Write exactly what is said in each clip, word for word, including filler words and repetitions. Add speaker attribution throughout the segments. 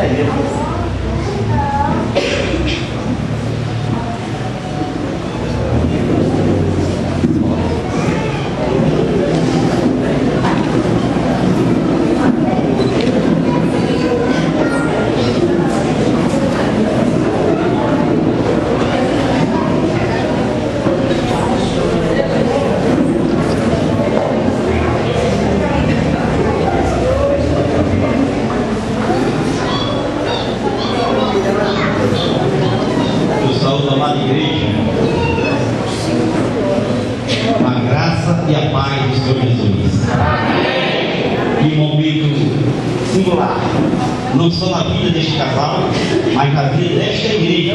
Speaker 1: Não só na vida deste casal, mas na vida desta igreja.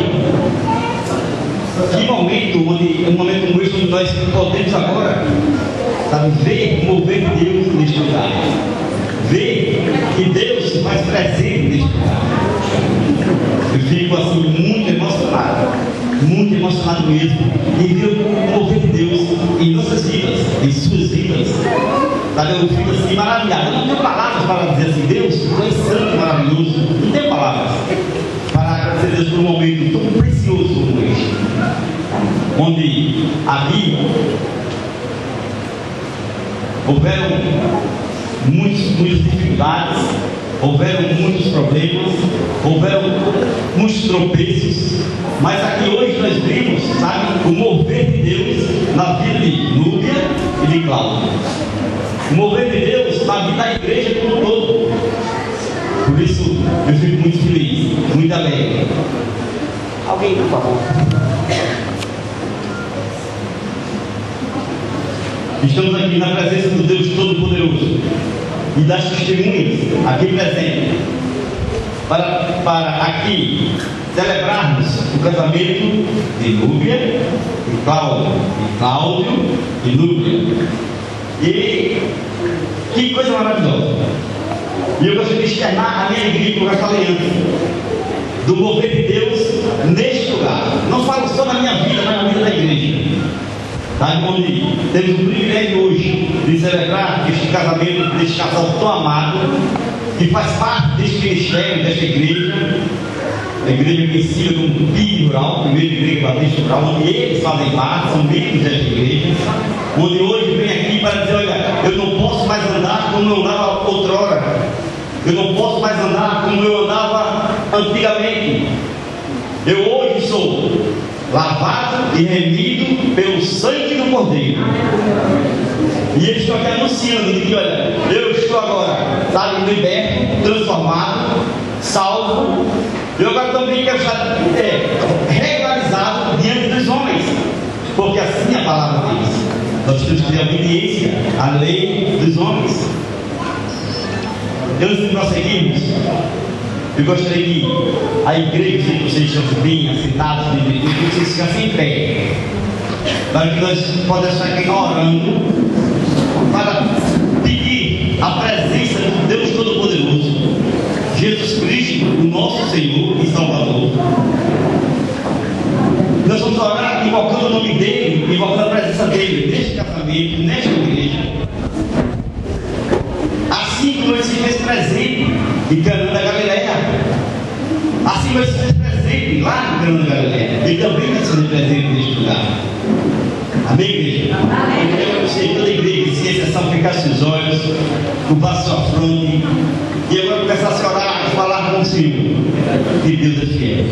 Speaker 1: Que momento, onde, um momento como este, onde nós podemos agora, sabe, ver o mover de Deus neste lugar. Ver que Deus se faz presente neste lugar. Eu fico assim muito emocionado, muito emocionado mesmo, em ver o mover de Deus em nossas vidas, em suas vidas. Sabe, eu fico assim maravilhado. Eu não tenho palavras para dizer assim, Deus, tu és santo, maravilhoso. Não tenho palavras para agradecer a Deus por um momento tão precioso como este, onde ali houveram muitos, muitas dificuldades, houveram muitos problemas, houveram muitos tropeços, mas aqui hoje nós vimos, sabe, o mover de Deus na vida de Núbia e de Cláudio. O mover de Deus na vida da igreja como um todo. Por isso eu fico muito feliz, muito alegre. Alguém, por favor. Estamos aqui na presença do Deus Todo-Poderoso e das testemunhas aqui presentes para, para aqui celebrarmos o casamento de Núbia e Cláudio, e Cláudio e Núbia. E que coisa maravilhosa! E eu gostaria de externar a minha alegria, como eu falei antes, do mover de Deus neste lugar. Não falo só na minha vida, mas na vida da igreja. Tá? Onde temos o privilégio hoje de celebrar este casamento deste casal tão amado, que faz parte deste ministério, desta igreja. A igreja conhecida como P I B Rural, primeira igreja batista rural, onde eles fazem parte, são membros desta igreja, onde hoje vem aqui para dizer, olha, eu não posso mais andar como eu andava outrora, eu não posso mais andar como eu andava antigamente, eu hoje sou lavado e remido pelo sangue do Cordeiro. E eles estão aqui anunciando de que, olha, eu estou agora, sabe, liberto, transformado, salvo. Eu agora também quero estar é, regularizado diante dos homens, porque assim a palavra diz. Nós temos que ter obediência à lei dos homens. Antes de prosseguirmos, eu gostaria que a igreja, que vocês estão bem assentados, que vocês ficassem em pé, para que nós possamos estar aqui orando, para pedir a presença do Deus Todo-Poderoso, Jesus Cristo, o nosso Senhor e Salvador. Nós vamos orar invocando o nome dele, invocando a presença dele neste casamento, nesta igreja. Assim como ele se fez presente em Cana da Galileia, assim como ele se fez presente lá em Cana da Galileia, ele também vai se fazer presente neste lugar. Amém, igreja? Amém. Eu quero que toda a igreja, sem exceção, fechasse os olhos, curvasse sua fronte, e agora começasse a orar e falar com o Senhor, que Deus é fiel.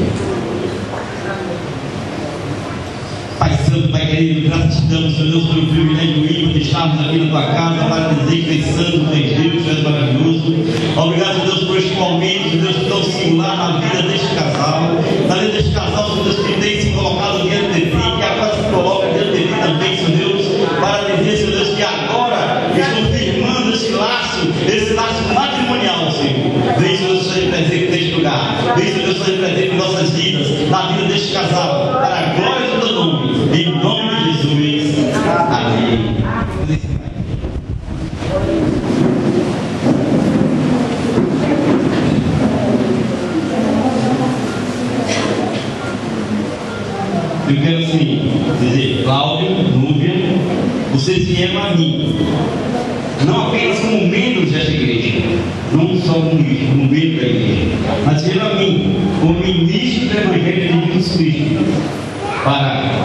Speaker 1: Pai Santo, Pai querido, graças te damos, Senhor Deus, pelo privilégio ímpar de estarmos aqui na tua casa para dizer que tu és santo, tu és Deus, tu és maravilhoso. Obrigado, Deus, por este momento, Deus, tão singular na vida deste casal, na vida deste casal, Senhor Deus, que tem se colocado diante de ti, que agora se coloca diante de ti também, Senhor Deus, para dizer, Senhor Deus, que agora estão firmando esse laço, esse laço matrimonial, Senhor. Vem, Senhor Deus, seja presente neste lugar, vem, Senhor Deus, seja presente em nossas vidas, na vida deste casal, para a glória do teu nome. Em nome de Jesus. Amém. Eu quero assim dizer, Cláudio, Núbia, vocês vieram a mim, não apenas como membros desta igreja, não só como membros da igreja, mas vieram para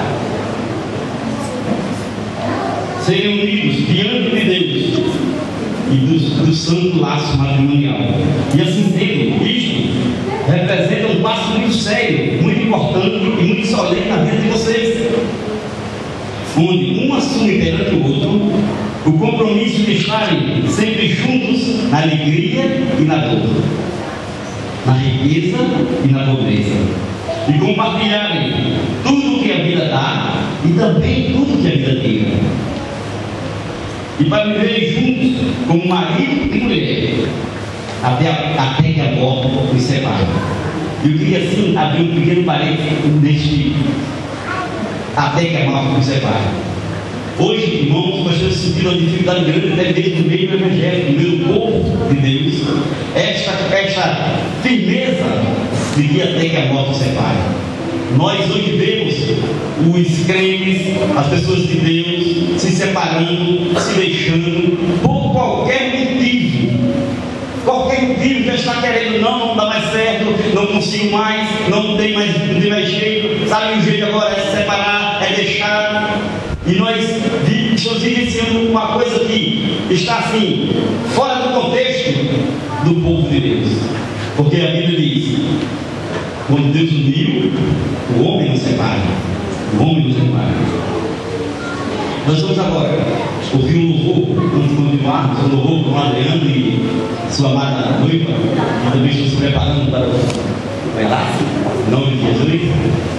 Speaker 1: serem unidos diante de Deus e do, do santo laço matrimonial. E assim sendo, isto representa um passo muito sério, muito importante e muito solene na vida de vocês, onde um assume perante o outro o compromisso de estarem sempre juntos na alegria e na dor, na riqueza e na pobreza, e compartilharem tudo o que a vida dá e também tudo o que a vida tira, e para viverem juntos como marido e mulher até, a, até que a morte os separe. Eu queria assim abrir um pequeno parênteses neste até que a morte nos separe. Hoje, irmãos, nós temos sentido uma dificuldade grande até mesmo no meio do Evangelho, no meio do povo de Deus, esta, esta firmeza de que até que a morte nos separe. Nós hoje vemos os crentes, as pessoas de Deus, se separando, se deixando, por qualquer motivo. Qualquer motivo já está querendo, não, não dá mais certo, não consigo mais, não tem mais, não tem mais jeito, sabe o jeito agora é se separar, é deixar. E nós estamos vivenciando uma coisa que está assim, fora do contexto do povo de Deus. Porque a Bíblia diz, quando Deus uniu, o homem não separa. O homem não separa. Nós vamos agora ouvir um louvor, vamos continuar um louvor com o Adriano e sua amada noiva, que também estão se preparando para o enlace, em nome de Jesus.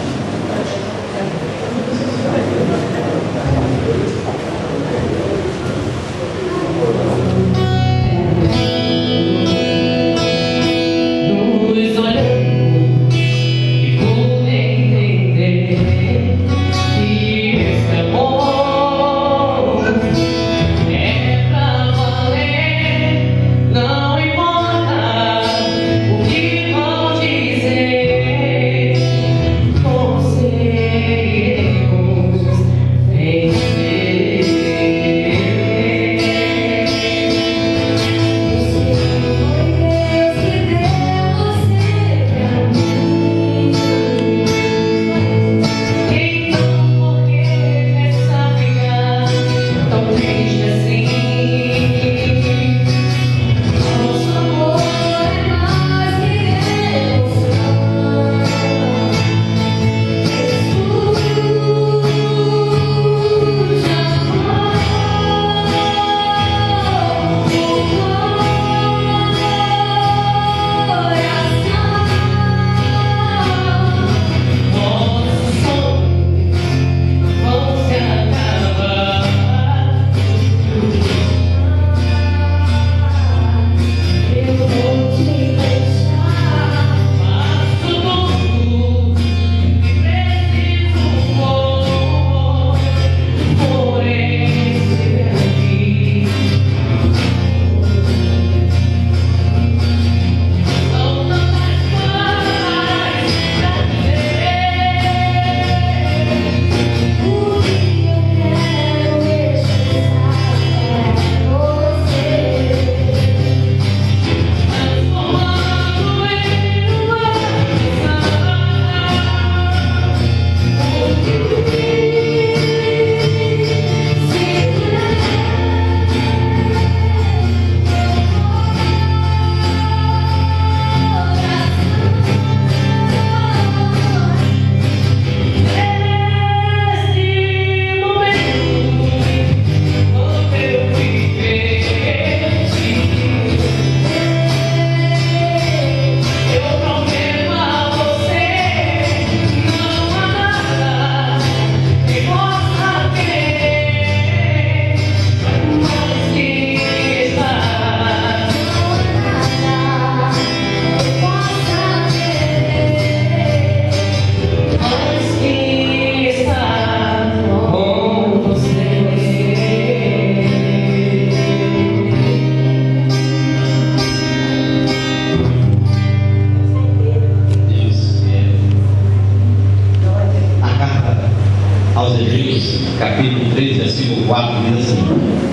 Speaker 1: capítulo três, versículo quatro, diz assim: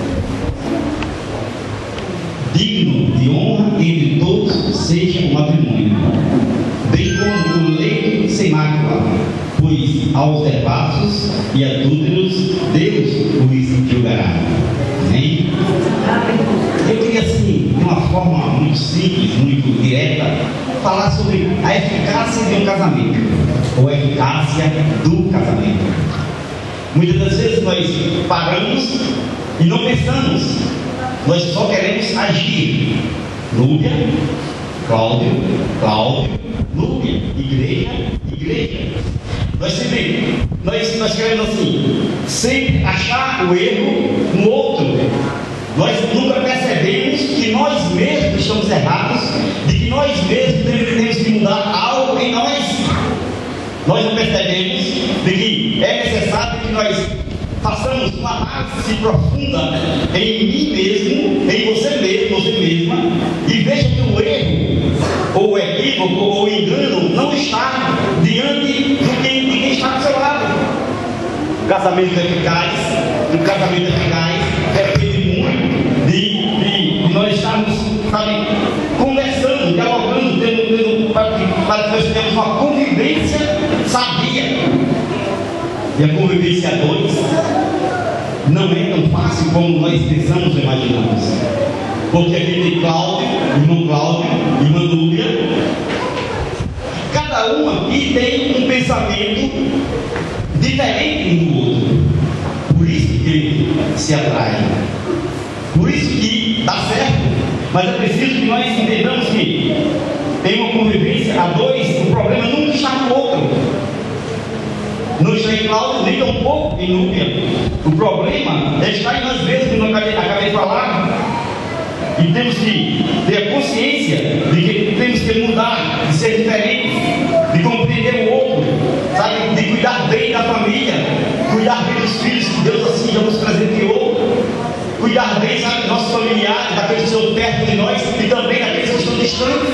Speaker 1: digno de honra entre todos seja o matrimônio, bem como o leito sem mácula, pois aos devassos e adúlteros, Deus os julgará. Amém? Eu queria, assim, de uma forma muito simples, muito direta, falar sobre a eficácia de um casamento, ou a eficácia do casamento. Muitas das vezes nós paramos e não pensamos, nós só queremos agir. Núbia, Cláudio, Cláudio, Núbia, igreja, igreja. Nós sempre, nós, nós queremos assim, sempre achar o erro no outro. Nós nunca percebemos que nós mesmos estamos errados, de que nós mesmos temos que mudar algo em nós. Nós não percebemos de que é necessário que nós façamos uma análise profunda em mim mesmo, em você mesmo, você mesma, e veja que o erro, ou o equívoco, ou o engano não está diante de quem, de quem está do seu lado. O casamento eficaz, o casamento eficaz depende muito de, de, de nós estarmos, sabe, conversando, dialogando, tendo, tendo, para, para que nós tenhamos uma convivência sadia. E a convivência a dois não é tão fácil como nós pensamos ou imaginamos. Porque aqui tem Cláudio, irmão Cláudio, irmã Núbia. Cada um aqui tem um pensamento diferente um do outro. Por isso que se atrai. Por isso que dá certo. Mas é preciso que nós entendamos que em uma convivência a dois, o problema nunca está no outro. Não está em Cláudio, nem tão pouco em Núbia. O problema está em nós mesmos, como eu acabei, acabei de falar. E temos que ter a consciência de que temos que mudar, de ser diferentes, de compreender o outro, sabe? De cuidar bem da família, cuidar bem dos filhos que Deus assim já nos presenteou, cuidar bem, sabe, dos nossos familiares, daqueles que estão perto de nós e também daqueles que estão distantes.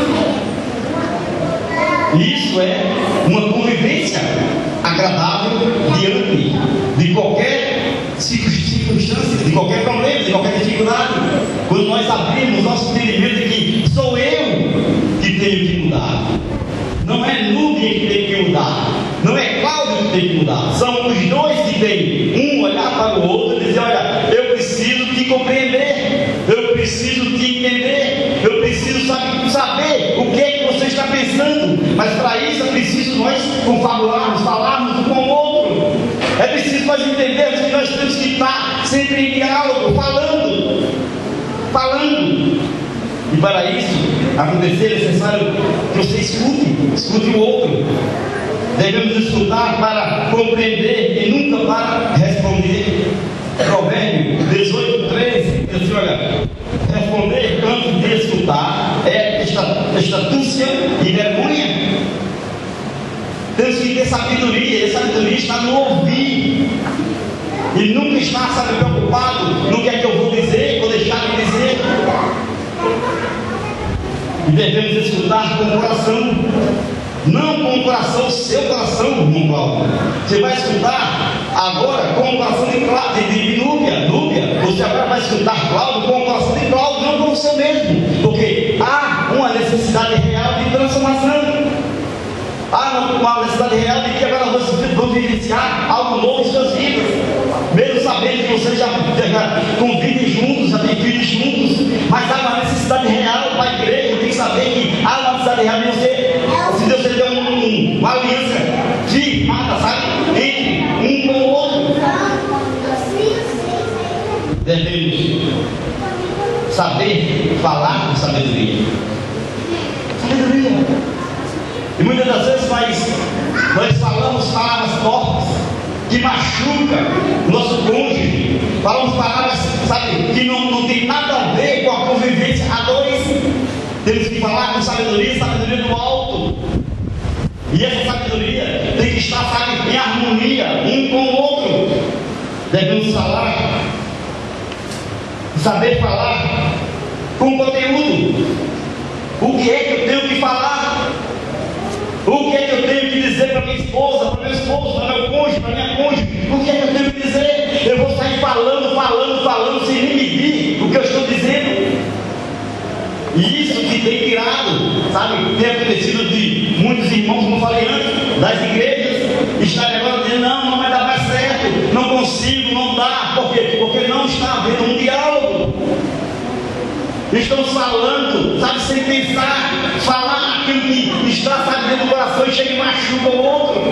Speaker 1: Isso é uma convivência agradável diante de qualquer circunstância, de qualquer problema, de qualquer dificuldade. Quando nós abrimos nosso entendimento de que sou eu que tenho que mudar, não é Núbia que tem que mudar, não é Cláudio que tem que mudar, são os dois que têm um olhar para o outro e dizer: olha, eu preciso te compreender, eu preciso te entender, eu preciso saber, saber o que é que você está pensando. Mas para isso é preciso nós confabularmos, falarmos um com o outro. É preciso nós entendermos que nós temos que estar sempre em diálogo, falando, falando. E para isso acontecer é necessário que você escute, escute o outro. Devemos escutar para compreender e nunca para responder. Provérbio dezoito, treze, diz assim: olha, responder antes de escutar é estatúcia e vergonha. Temos que ter sabedoria, e a sabedoria está no ouvir, e nunca está, sabe, preocupado no que é que eu vou dizer, vou deixar de dizer. E devemos escutar com o coração, não com o coração, o seu coração, irmão Cláudio. Você vai escutar agora com o coração de, de, de Núbia, Núbia. Você agora vai escutar Cláudio com o coração de Cláudio, não com o seu mesmo, porque há uma necessidade real de transformação. Há uma necessidade real de que agora vocês vão vivenciar algo novo em suas vidas, mesmo sabendo que vocês já, já convivem juntos, já têm filhos juntos, mas há uma necessidade real para a igreja. Tem que saber que há uma necessidade real de você, se Deus te deu um, um, uma aliança firmada, sabe, entre um com o outro. Devemos saber falar com sabedoria. Sabedoria. E muitas das vezes nós, nós falamos palavras fortes que machucam o nosso cônjuge. Falamos palavras, sabe, que não, não tem nada a ver com a convivência a dois. Temos que falar com sabedoria, sabedoria do alto. E essa sabedoria tem que estar, sabe, em harmonia um com o outro. Devemos falar, saber falar com conteúdo. O que é que eu tenho que falar? O que é que eu tenho que dizer para minha esposa, para meu esposo, para meu cônjuge, para minha cônjuge? O que é que eu tenho que dizer? Eu vou sair falando, falando, falando, sem nem medir o que eu estou dizendo. E isso que tem tirado, sabe, tem acontecido de muitos irmãos, como eu falei antes, das igrejas, estarem agora dizendo sem pensar, falar aquilo que está sabe, dentro do coração e chega e machuca o outro.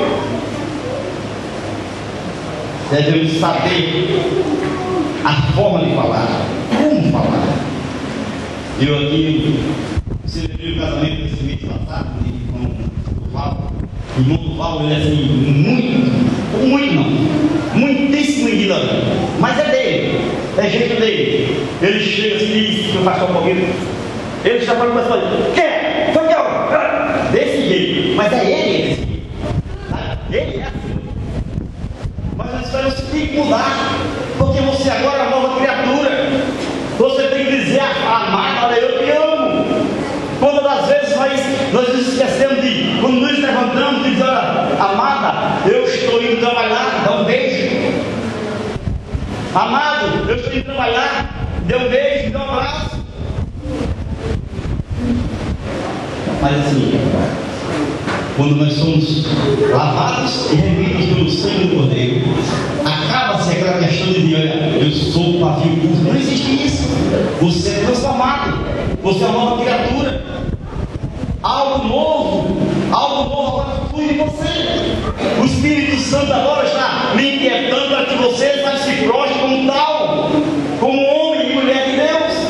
Speaker 1: Devemos saber a forma de falar, como falar. Eu aqui celebrei o casamento desse mês passado com o Val. O irmão do Val, ele é assim, muito, muito não, muitíssimo ignorante, mas é dele, é jeito dele. Ele chega assim e diz, que eu faço um pouquinho, ele está falando com as coisas, quer? Foi que eu, desse jeito, mas é ele esse jeito, ele é assim. Mas nós esperamos que tem que mudar, porque você agora é uma nova criatura. Você tem que dizer a amada, olha, eu te amo. Quantas das vezes nós, nós nos esquecemos de, quando nos levantamos, de dizer, olha, amada, eu estou indo trabalhar, dá um beijo. Amado, eu estou indo trabalhar, dê um beijo, dê um abraço. Mas assim, quando nós somos lavados e remidos pelo sangue do Cordeiro, acaba-se aquela questão de dizer, olha, eu sou o pavio curto. Não existe isso. Você é transformado. Você é uma nova criatura. Algo novo, algo novo agora flui de você. O Espírito Santo agora está me inquietando para que você se prostre como tal, como homem e mulher de Deus.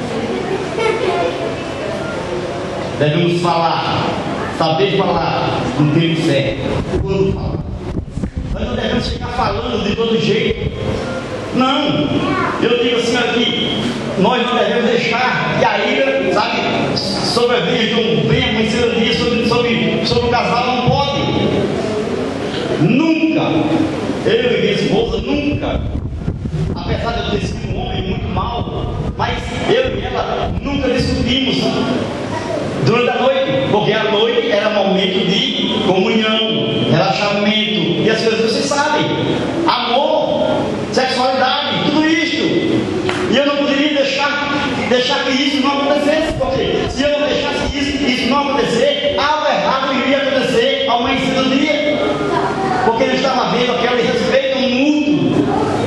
Speaker 1: Devemos falar, saber falar no tempo certo, quando falar. Nós não devemos ficar falando de todo jeito. Não, eu digo assim aqui, nós não devemos deixar que a ira, sabe, sobreveia de um bem amanhecer dia sobre, sobre, sobre o casal, não pode. Nunca, eu e minha esposa, nunca, apesar de eu ter sido um homem muito mau, mas eu e ela nunca discutimos durante a noite, porque a noite era momento de comunhão, relaxamento, e as coisas que vocês sabem, amor, sexualidade, tudo isto. E eu não poderia deixar, deixar que isso não acontecesse, porque se eu não deixasse isso, isso não acontecer, algo errado iria acontecer ao amanhecer do dia, porque ele estava vendo aquele respeito mútuo.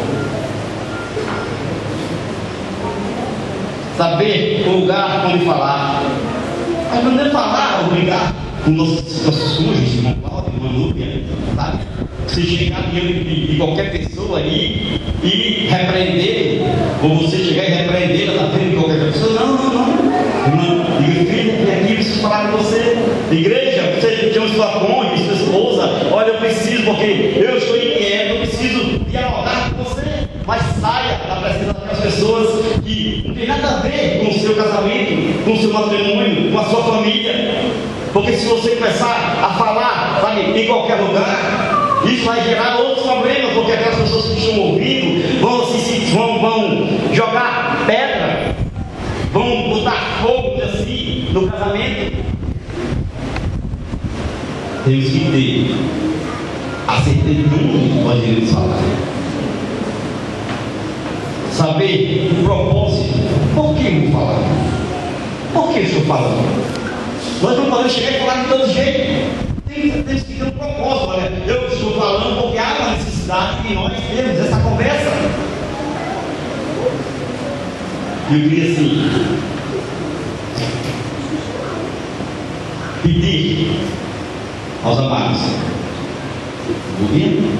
Speaker 1: Saber o lugar onde falar. Mas não é falar, obrigar com nossos, nossos cônjuges, irmão Cláudio, irmã Núbia, sabe? Se chegar diante de, de qualquer pessoa aí e repreender, ou você chegar e repreender ela na frente de qualquer pessoa, não, não, não. Irmã, diga, filha, vem aqui, preciso falar com você. Igreja, você chama sua cônjuge, sua esposa, olha, eu preciso, porque eu estou inquieto, eu preciso dialogar com você. Mas saia da presença daquelas pessoas que não tem nada a ver com o seu casamento, com o seu matrimônio, com a sua família. Porque se você começar a falar, sabe, em qualquer lugar, isso vai gerar outros problemas, porque aquelas pessoas que estão ouvindo vão, assim, vão, vão jogar pedra, vão botar fogo assim no casamento. Temos que ter a certeza de um nós iremos falar. Saber o propósito. Por que eu vou falar? Por que eu estou falando? Nós não podemos chegar e falar de todo jeito. Temos que ter um propósito. Olha, eu estou falando porque há uma necessidade de nós termos essa conversa. Eu queria assim pedir aos amados do governo,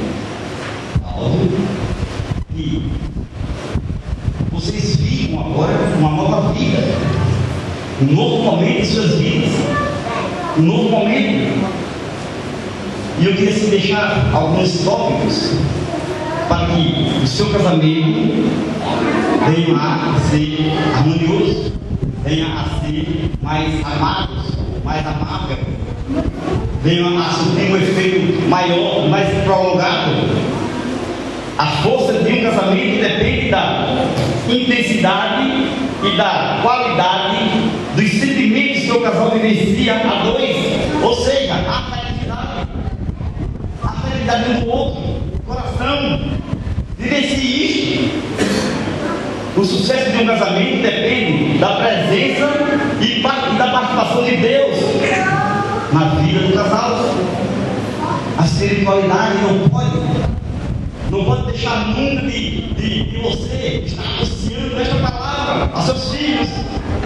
Speaker 1: que vocês vivam agora uma nova vida, um novo momento em suas vidas, um novo momento. E eu queria assim, deixar alguns tópicos para que o seu casamento venha a ser harmonioso, venha a ser mais amado, mais amável, venha a surtir um efeito maior, mais prolongado. A força de um casamento depende da intensidade e da qualidade dos sentimentos que o casal vivencia a dois, ou seja, a afetividade, a afetividade um do outro, coração, vivencie isto. O sucesso de um casamento depende da presença e da participação de Deus na vida do casal. A espiritualidade não pode Não pode deixar nunca de, de, de você estar associando esta palavra a seus filhos.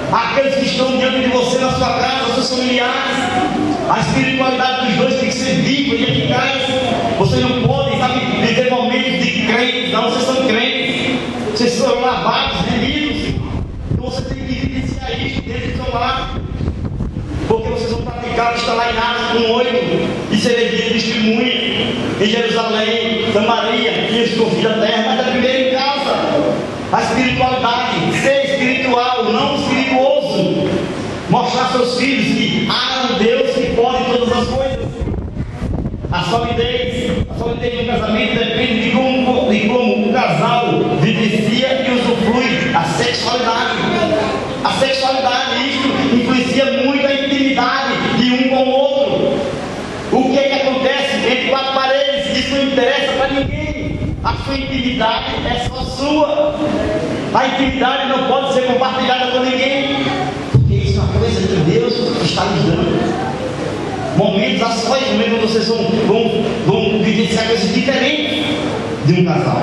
Speaker 1: aqueles que estão diante de você na sua casa, seus familiares. A espiritualidade dos dois tem que ser viva e eficaz. Vocês não podem, sabe, viver momentos de crentes, não, vocês são crentes, vocês são lavados, remidos. Então você tem que evidenciar isso dentro do seu lar, porque vocês vão praticar o que está lá em Atos um oito, e serem de testemunha em Jerusalém, Samaria e os confins da terra, mas é primeiro em casa. A espiritualidade, ser espiritual, não espirituoso, mostrar seus filhos que há um Deus que pode todas as coisas. A solidez, a solidez de um casamento depende de como, de como o casal vivencia e usufrui a sexualidade. A sexualidade, isso influencia muito a intimidade de um com o outro. O que é que acontece entre quatro paredes? Isso não interessa para ninguém. A sua intimidade é só sua. A intimidade não pode ser compartilhada com ninguém, porque isso é uma coisa que Deus está nos dando. Momentos a sós, momentos onde vocês vão, vão, vão vivenciar coisas diferentes de um casal.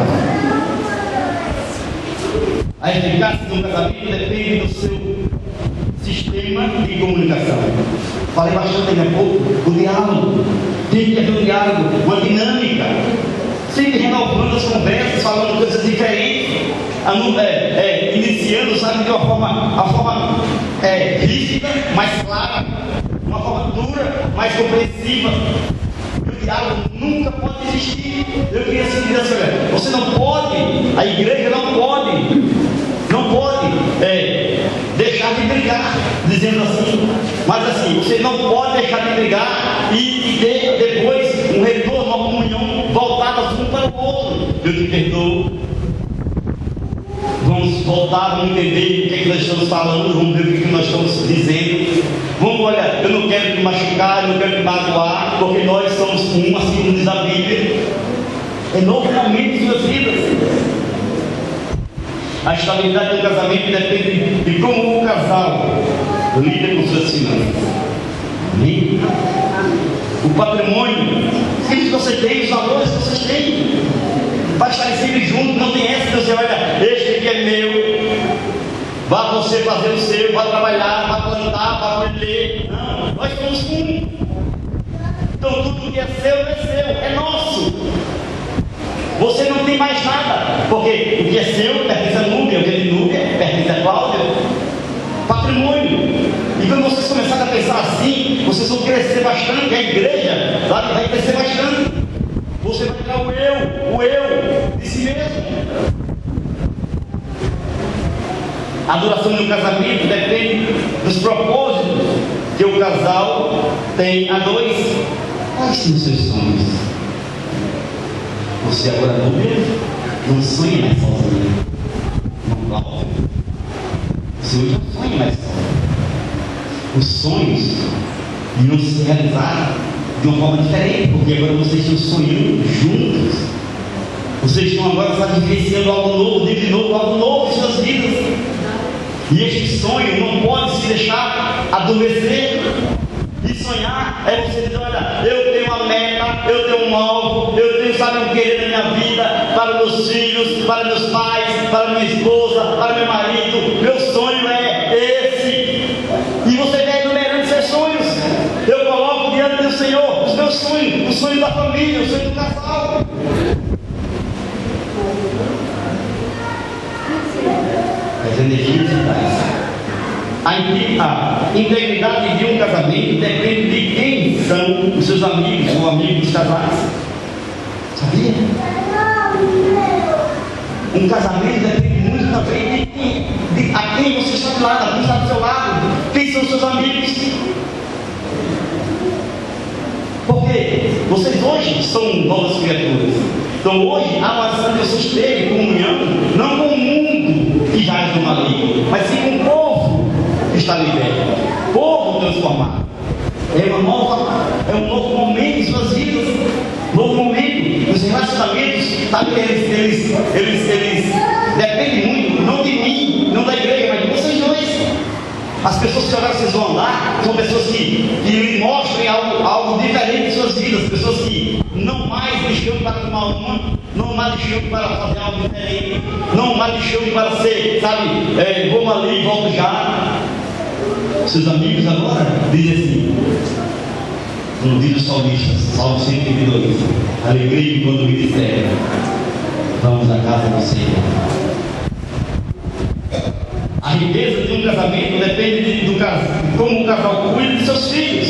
Speaker 1: A eficácia de um casamento depende do seu sistema de comunicação. Falei bastante ainda há pouco, o diálogo. Tem que haver um diálogo, uma dinâmica. Sempre renovando as conversas, falando coisas diferentes, é, é, iniciando, sabe, de uma forma, uma forma é, rígida, mais clara, uma forma dura, mais compreensiva. E o diálogo nunca pode existir. Eu queria assim, assim, olha, você não pode, a igreja não pode, não pode é, deixar de brigar, dizendo assim, mas assim, você não pode deixar de brigar e ter depois um retorno, uma comunhão voltadas um para o outro. Eu te perdoo. Vamos voltar, vamos entender o que é que nós estamos falando, vamos ver o que, é que nós estamos dizendo. Vamos olhar, eu não quero te machucar, eu não quero te magoar, porque nós somos um, assim como diz a Bíblia. É novo momento de suas vidas. A estabilidade do casamento depende de como o casal lida com suas finanças. Amém? O patrimônio, aquilo que você tem, os valores que vocês têm, vai estar sempre junto. Não tem essa que você olha, este aqui é meu, vá você fazer o seu, vá trabalhar, vá plantar, vá colher. Não, nós somos um. Então tudo que é seu é seu, é nosso. Você não tem mais nada, porque o que é seu pertence a Núbia, o que é de Núbia pertence a Cláudia. Patrimônio. E quando vocês começarem a pensar assim, vocês vão crescer bastante, a igreja sabe, vai crescer bastante. Você vai tirar o eu, o eu de si mesmo. A duração de um casamento depende dos propósitos que o casal tem a dois. Quais são os seus sonhos? Você agora não, não sonha mais sozinho. Não, Cláudio. Você hoje não sonha mais sozinho. Os sonhos iam se realizar de uma forma diferente, porque agora vocês estão sonhando juntos. Vocês estão agora sabe, vivenciando algo novo, de novo, algo novo em suas vidas. E este sonho não pode se deixar adormecer. E sonhar é você dizer, olha, eu tenho uma meta, eu tenho um alvo, eu tenho, sabe, um querer na minha vida, para meus filhos, para meus pais, para minha esposa, para meu marido. Meu sonho é esse. E você vai enumerando seus sonhos. Eu coloco diante do Senhor os meus sonhos, o sonho da família, o sonho do casal. As energias vitais. A integridade de um casamento depende de quem são os seus amigos ou amigos dos casais. Sabia? Um casamento depende muito também de, de a quem você está do lado, a quem está do seu lado, quem são os seus amigos. Porque vocês hoje são novas criaturas. Então hoje a oração de vocês teve comunhão, não com o mundo que já é no maligno, mas sim com o povo que está liberto, povo transformado. É uma nova, é um novo momento em suas vidas, novo momento. Os relacionamentos, sabe, eles, eles, eles, eles dependem muito, não de mim, não da igreja, mas de vocês dois. As pessoas que agora vocês vão andar são pessoas que, que mostrem algo, algo diferente em suas vidas, pessoas que não mais me chamam para tomar uma, não mais me chamam para fazer algo diferente, não mais me chamam para ser, sabe, é, vamos ali, volto já. Seus amigos agora dizem assim, no vídeo salmista, Salmo cento e vinte e dois, alegria quando me disseram, vamos à casa do Senhor. A riqueza de um casamento depende de, do de como o casal cuida de seus filhos.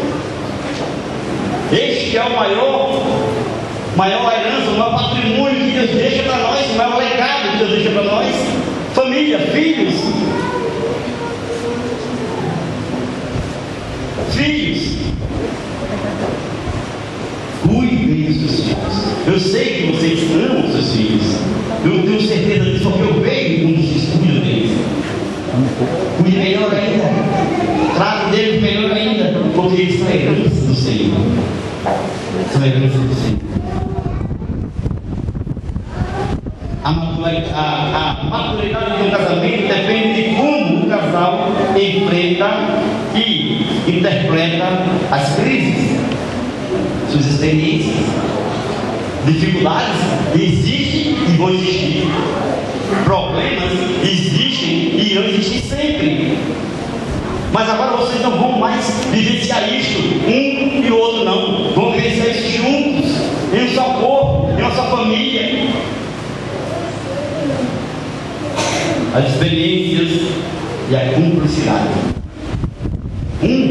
Speaker 1: Este é o maior, maior herança, o maior patrimônio que Deus deixa para nós, o maior legado que Deus deixa para nós. Família, filhos. Filhos. Cuidem dos seus filhos. Eu sei que vocês amam os seus filhos. Eu tenho certeza disso, porque eu vejo como vocês cuidam deles. Cuide melhor ainda. Trate deles melhor ainda, porque eles são heranças do Senhor. São heranças do Senhor. A maturidade, a, a maturidade de um casamento depende de como o casal enfrenta e interpreta as crises, suas experiências, dificuldades existem e vão existir, problemas existem e irão existir sempre. Mas agora vocês não vão mais vivenciar isto um e o outro não, vão vivenciar isso juntos, em um só corpo, em uma só família. As experiências e a cumplicidade. Um,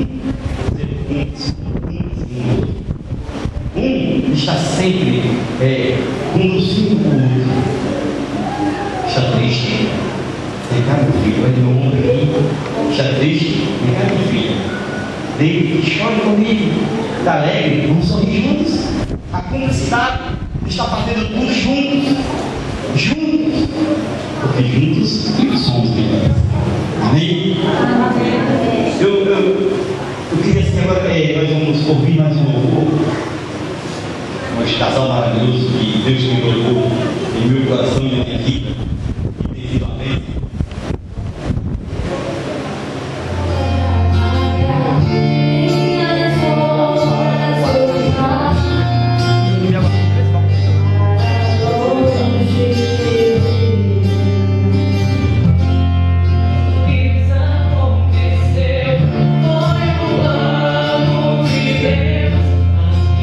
Speaker 1: um, um está sempre é, conduzindo o outro. Está triste? Vem cá, meu filho, vai de meu ombro aqui. Está triste? Vem cá, meu filho. Deite, chore comigo. Está alegre? Vamos sorrir juntos. A cumplicidade está fazendo tudo juntos. Juntos. Porque juntos somos melhores. Amém? Eu, eu, eu queria assim agora, é, nós vamos ouvir mais um louvor. Um casal maravilhoso que Deus me colocou em meu coração e na minha vida. E tem sido a bênção.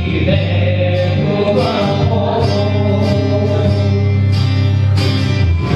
Speaker 2: Yeah.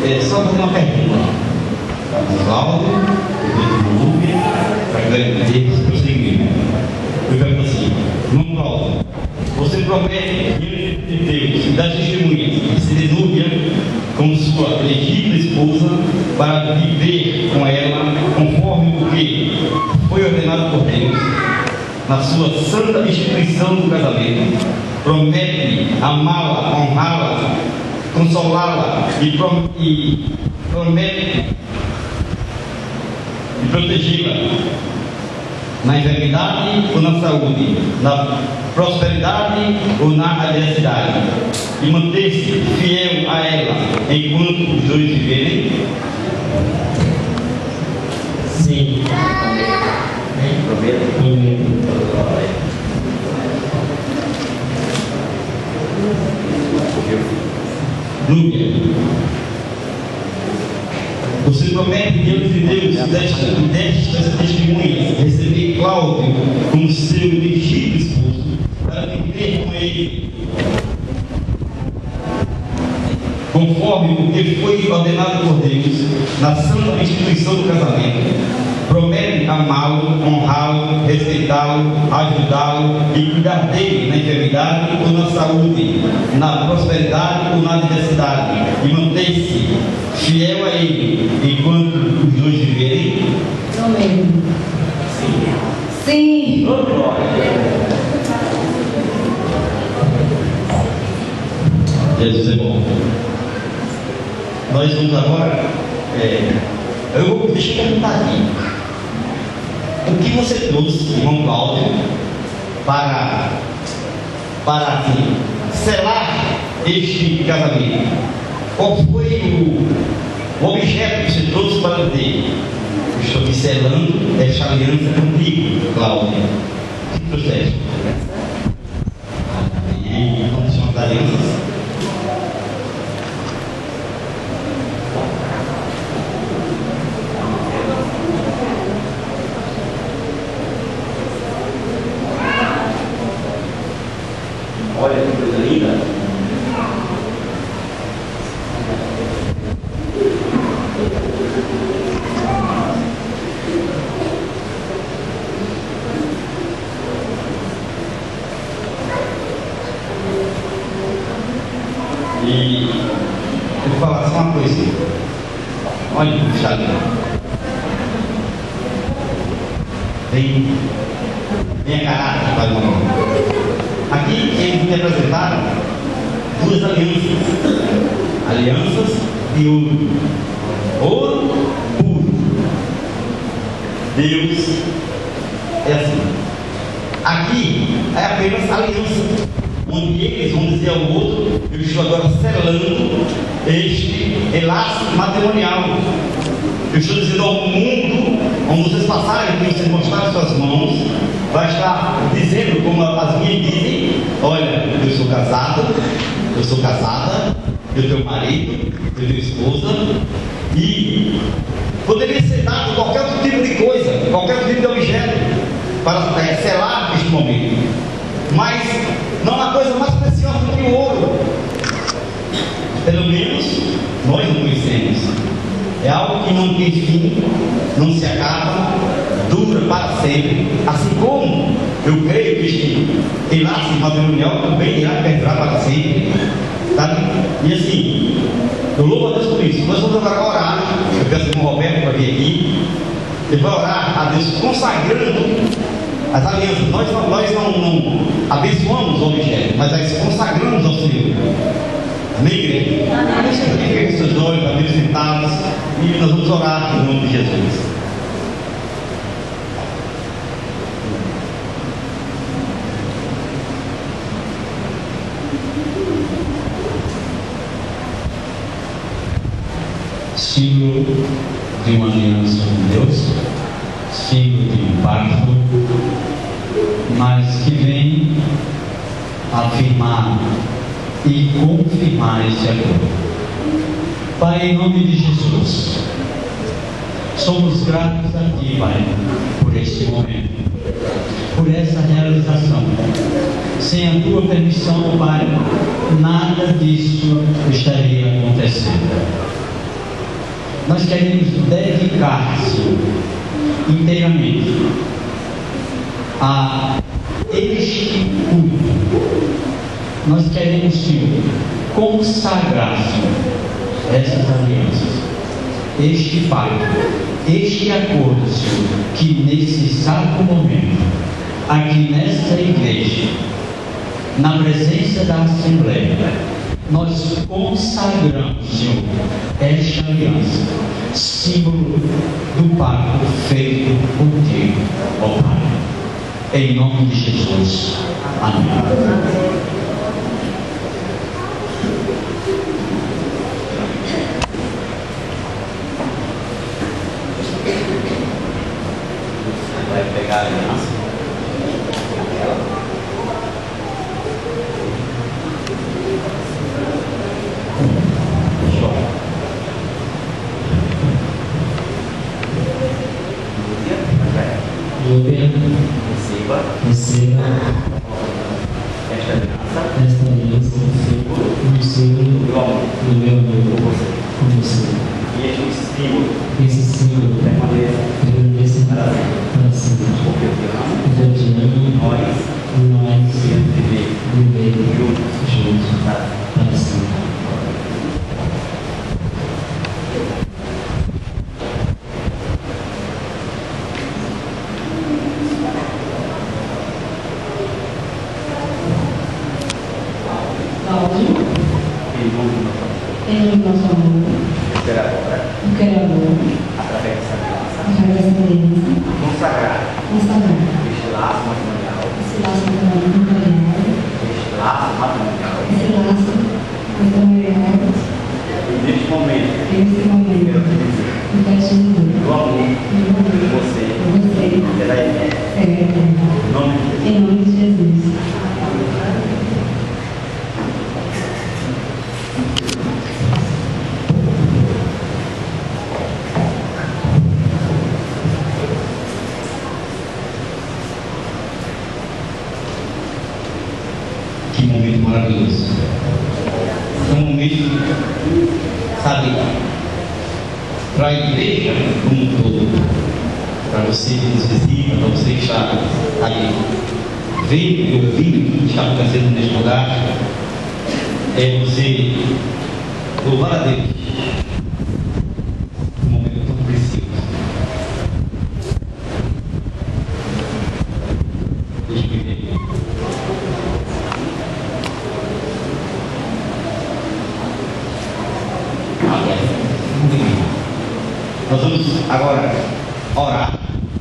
Speaker 1: é, só fazer uma pergunta. Cláudio, Núbia, para garantir o seguinte. Eu pergunto assim, irmão Cláudio, você promete diante de Deus e das testemunhas se Núbia como sua legítima esposa para viver com ela conforme o que foi ordenado por Deus na sua santa instituição do casamento, promete amá-la, honrá-la, consolá-la e, prom e promete e protegê-la na enfermidade ou na saúde, na prosperidade ou na adversidade, e manter-se fiel a ela enquanto os dois viverem? Sim. Núbia, você promete diante de Deus destas testemunhas receber Cláudio como seu legítimo esposo para viver com ele conforme o que foi ordenado por Deus na santa instituição do casamento, promete amá-lo, honrá-lo, respeitá-lo, ajudá-lo e cuidar dele na enfermidade ou na saúde, na prosperidade ou na adversidade, e manter-se fiel a ele enquanto os dois viverem?
Speaker 2: Amém. Sim. Sim.
Speaker 1: Jesus é bom. Nós vamos agora. É, eu vou, deixa eu perguntar aqui. O que você trouxe, irmão Cláudio, para, para assim, selar este casamento? Qual foi o, o objeto que você trouxe para dizer? Eu estou aqui selando esta aliança contigo, Cláudio. O que trouxeste? E como são as alianças?
Speaker 3: Olha que coisa linda.
Speaker 1: E eu vou falar só uma coisa. Olha que puxado. Vem, vem a caráter, Pai Manuel. Aqui eles me apresentaram duas alianças. Alianças de ouro. Ouro puro. Deus é assim. Aqui é apenas aliança, onde eles vão dizer ao outro: eu estou agora selando este laço matrimonial. Eu estou dizendo ao mundo, onde vocês passarem, que vocês mostrarem suas mãos, vai estar dizendo, como as minhas dizem: olha, eu sou casado, eu sou casada, eu tenho marido, eu tenho esposa, e poderia ser dado qualquer outro tipo de coisa, qualquer outro tipo de objeto, para é, selar este momento. Mas não há coisa mais preciosa do que o ouro. Pelo menos nós não conhecemos. É algo que não tem fim, não se acaba, dura para sempre. Assim como eu creio que este laço matrimonial também irá perdurar para sempre. Tá? E assim, eu louvo a Deus por isso. Nós vamos agora orar. Eu peço ao Roberto para vir aqui. Ele vai orar a Deus consagrando as alianças. Nós não, nós não, não abençoamos o objeto, mas nós consagramos ao Senhor. Amém, igreja? Amém. Feche seus olhos, amigos sentados, e nós vamos orar em nome de Jesus.
Speaker 4: Símbolo de uma aliança com Deus, símbolo de um pacto, mas que vem afirmar e confirmar esse acordo. Pai, em nome de Jesus, somos gratos a Ti, Pai, por este momento, por essa realização. Sem a Tua permissão, Pai, nada disso estaria acontecendo. nós queremos dedicar-se inteiramente a este culto. Nós queremos, Senhor, consagrar, Senhor, essas alianças, este pacto, este acordo, Senhor, que nesse exato momento, aqui nesta igreja, na presença da Assembleia, nós consagramos, Senhor, esta aliança, símbolo do pacto feito contigo, ó Pai. Em nome de Jesus. Amém.
Speaker 3: Vai pegar a aliança. Receba,
Speaker 5: receba
Speaker 3: esta aliança,
Speaker 5: esta aliança
Speaker 3: símbolo
Speaker 5: no símbolo
Speaker 3: do meu amor
Speaker 5: do meu amor
Speaker 3: por você.
Speaker 5: com você.
Speaker 3: E este símbolo
Speaker 5: Esse símbolo
Speaker 3: permaneça
Speaker 5: permaneça
Speaker 3: para sempre.
Speaker 5: para sempre.
Speaker 3: Porque eu te amo,
Speaker 5: Porque eu te amo,
Speaker 3: nós
Speaker 5: e nós
Speaker 3: iremos viver
Speaker 5: viver
Speaker 3: juntos
Speaker 5: juntos
Speaker 3: para
Speaker 5: para sempre.
Speaker 2: Cláudio,
Speaker 3: em nome do nosso amor.
Speaker 2: em nome do nosso amor,
Speaker 3: Eu quero agora,
Speaker 2: eu quero amor,
Speaker 3: através dessa aliança,
Speaker 2: através dessa aliança,
Speaker 3: consagrar
Speaker 2: consagrar
Speaker 3: este laço matrimonial,
Speaker 2: esse laço matrimonial,
Speaker 3: este laço matrimonial,
Speaker 2: esse laço matrimonial,
Speaker 3: e neste momento,
Speaker 2: e nesse
Speaker 3: eu
Speaker 2: momento,
Speaker 3: quero te dizer,
Speaker 2: eu quero te dizer,
Speaker 3: do amor
Speaker 2: meu amor,
Speaker 3: de você,
Speaker 2: você
Speaker 3: será eterno.
Speaker 2: é eterno.
Speaker 3: Em nome de Jesus.
Speaker 2: Em nome de Jesus.
Speaker 1: Que momento maravilhoso. É um momento, sabe, para a igreja como um todo, para você que nos visita, para você que está aí vendo e ouvindo o que está acontecendo neste lugar, é você louvar a Deus. Um momento tão precioso. Deixa eu ver. Nós vamos agora orar,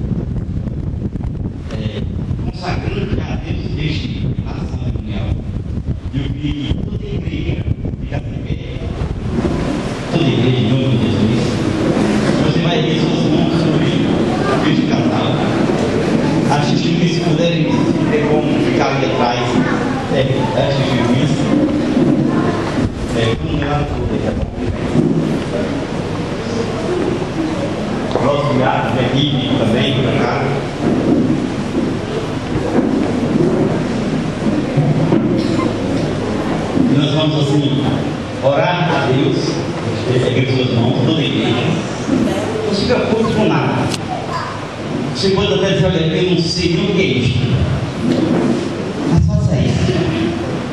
Speaker 1: é, consagrando a Deus este laço matrimonial. E eu queria que toda a igreja ficasse de pé. Toda a igreja, em nome de Jesus. Você vai ver suas mãos sobre este casal. Assistindo que se puderem ter como ficar ali atrás, é, assistindo isso. É, como ela tudo, tá bom? Nosso viado da equipe também, por cá. E nós vamos assim, orar a Deus, pegar suas mãos, toda a igreja. Não se preocupe com nada. Você pode até dizer, olha, eu não sei nem o que é isso. Mas faça isso.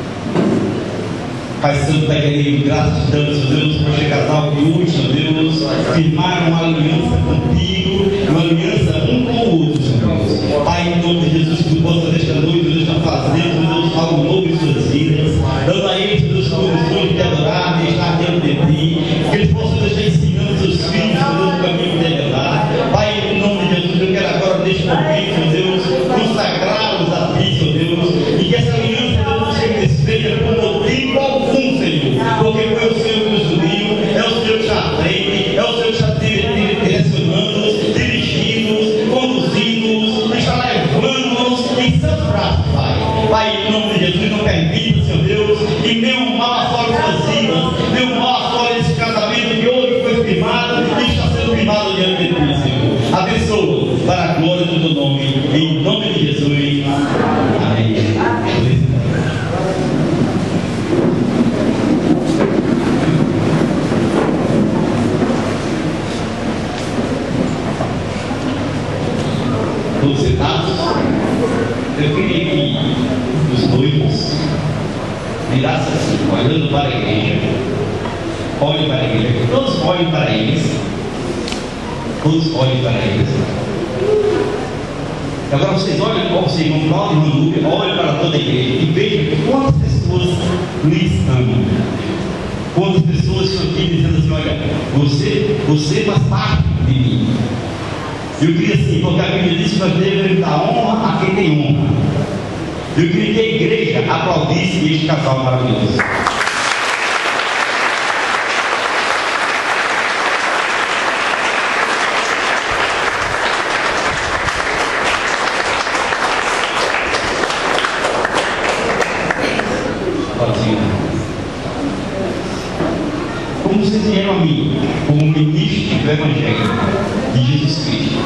Speaker 1: Pai Santo, Pai querido, graças a Deus, Deus, por este casal que hoje, Deus, firmaram uma aliança contigo, uma aliança um com o outro, Deus. Pai, em nome de Jesus, que tu possa nesta noite, Deus, estar fazendo, Deus, algo novo em suas vidas, dando a eles, Deus, condições de adorar, de estar diante de ti, que eles possam estar ensinando seus filhos, Deus, o caminho que deve andar. Pai, em nome de Jesus, eu quero agora, neste momento, Deus, consagrá-los a ti, Deus, e que essa aliança, Deus, não seja desfeita por motivo algum, Senhor, porque foi o Senhor que nos uniu, é o Senhor que está à frente, é o Senhor que está direcionando-nos, dirigindo-nos, conduzindo-nos, está levando-nos em seus braços, Pai. Pai, em nome de Jesus, não permita, Senhor Deus, que nenhum mal afore suas vidas, nenhum mal afore esse casamento que hoje foi firmado e está sendo firmado diante de ti, Senhor. Abençoa para a glória do teu nome, em nome de Jesus. Amém. sentados, eu queria que os noivos virassem assim, olhando para a igreja, olhem para a igreja, todos olhem para eles, todos olhem para eles. Agora vocês olhem, vocês vão para o YouTube, olhem para toda a igreja e vejam quantas pessoas lhes amam. Quantas pessoas estão aqui dizendo assim, olha, você, você faz parte de mim. Eu queria assim, porque a Bíblia diz que nós devemos dar honra a quem tem honra. Eu queria que a igreja aplaudisse este casal maravilhoso. Como vocês vieram a mim, como ministro do Evangelho de Jesus Cristo,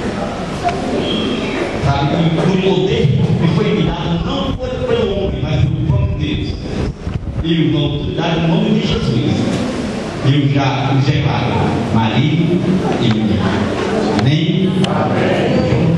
Speaker 1: sabe que o poder me foi me dado não pelo homem, mas pelo próprio Deus. Eu dou autoridade no nome de Jesus. Eu já os declaro marido e mulher. Amém? Amém.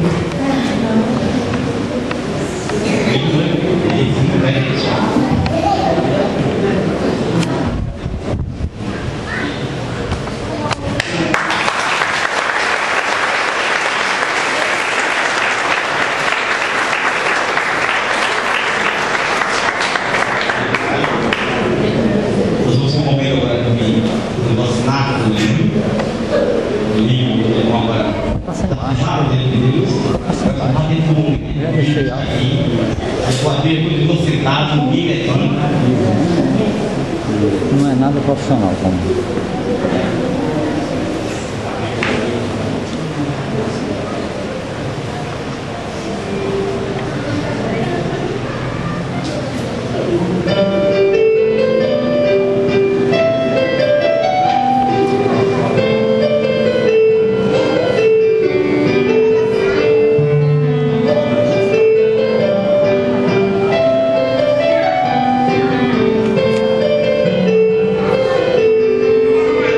Speaker 6: Não é nada profissional como.
Speaker 1: Amém.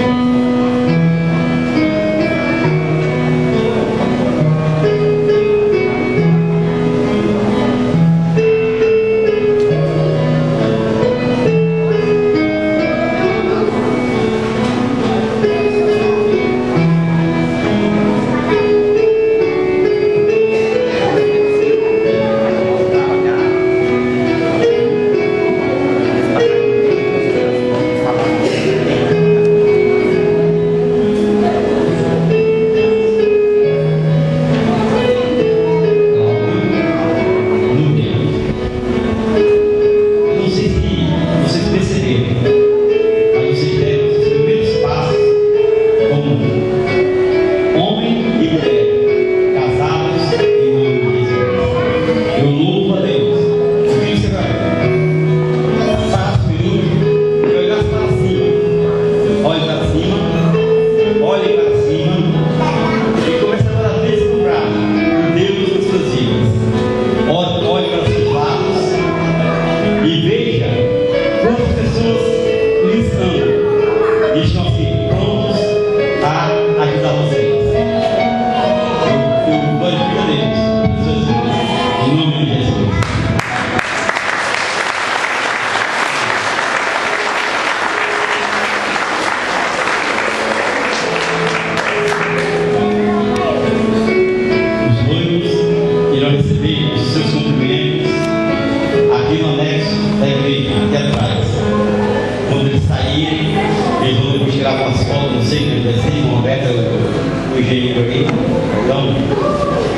Speaker 1: Tirar umas fotos, não sei, o desenho, o Roberto, o engenheiro aqui. Então,